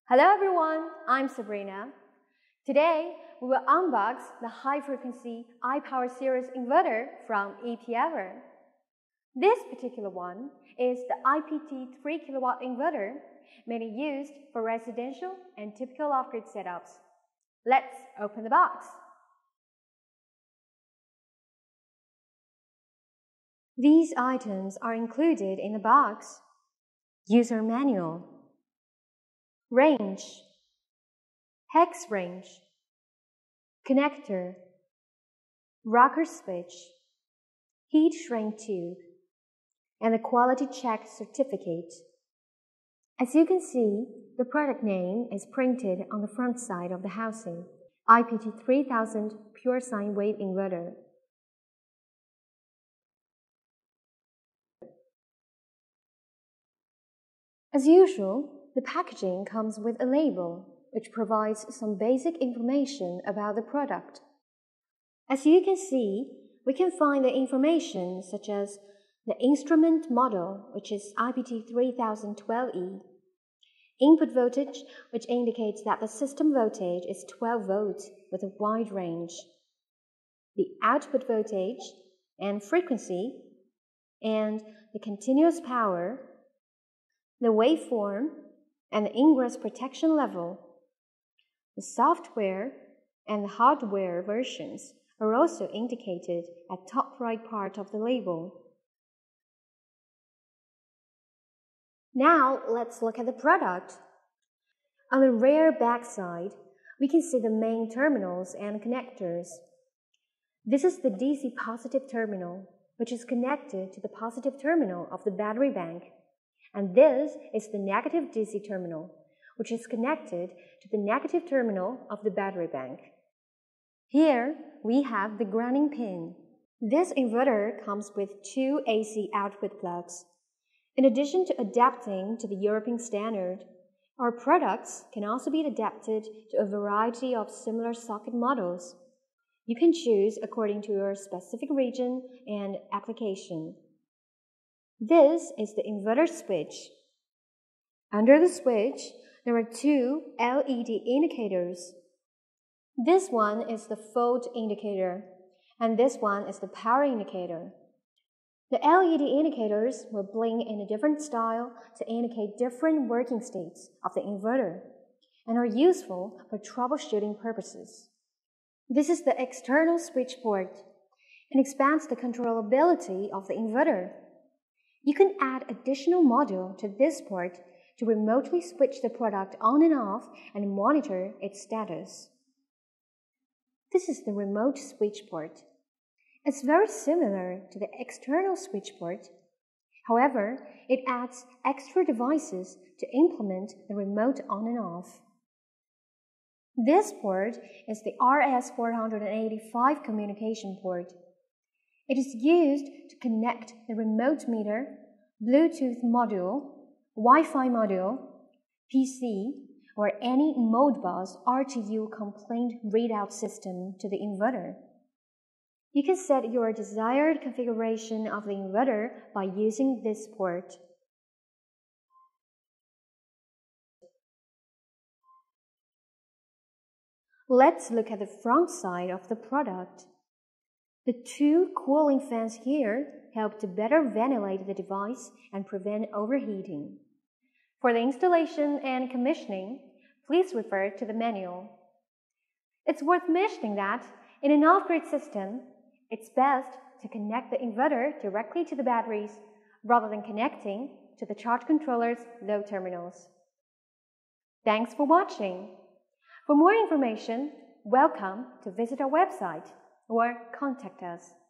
Hello everyone, I'm Sebrina. Today, we will unbox the high-frequency iPower series inverter from Epever. This particular one is the IPT 3 kW inverter, mainly used for residential and typical off-grid setups. Let's open the box. These items are included in the box: user manual, range, hex range, connector, rocker switch, heat shrink tube, and the quality check certificate. As you can see, the product name is printed on the front side of the housing: IPT 3000 pure sine wave inverter. As usual, the packaging comes with a label, which provides some basic information about the product. As you can see, we can find the information such as the instrument model, which is IPT 3012E, input voltage, which indicates that the system voltage is 12 volts with a wide range, the output voltage and frequency, and the continuous power, the waveform, and the ingress protection level. The software and the hardware versions are also indicated at top right part of the label. Now let's look at the product. On the rear backside, we can see the main terminals and connectors. This is the DC positive terminal, which is connected to the positive terminal of the battery bank. And this is the negative DC terminal, which is connected to the negative terminal of the battery bank. Here we have the grounding pin. This inverter comes with two AC output plugs. In addition to adapting to the European standard, our products can also be adapted to a variety of similar socket models. You can choose according to your specific region and application. This is the inverter switch. Under the switch, there are two LED indicators. This one is the fault indicator, and this one is the power indicator. The LED indicators will blink in a different style to indicate different working states of the inverter and are useful for troubleshooting purposes. This is the external switchboard and expands the controllability of the inverter. You can add additional module to this port to remotely switch the product on and off and monitor its status. This is the remote switch port. It's very similar to the external switch port. However, it adds extra devices to implement the remote on and off. This port is the RS485 communication port. It is used to connect the remote meter, Bluetooth module, Wi-Fi module, PC, or any Modbus RTU complaint readout system to the inverter. You can set your desired configuration of the inverter by using this port. Let's look at the front side of the product. The two cooling fans here help to better ventilate the device and prevent overheating. For the installation and commissioning, please refer to the manual. It's worth mentioning that in an off-grid system, it's best to connect the inverter directly to the batteries rather than connecting to the charge controller's load terminals. Thanks for watching. For more information, welcome to visit our website or contact us.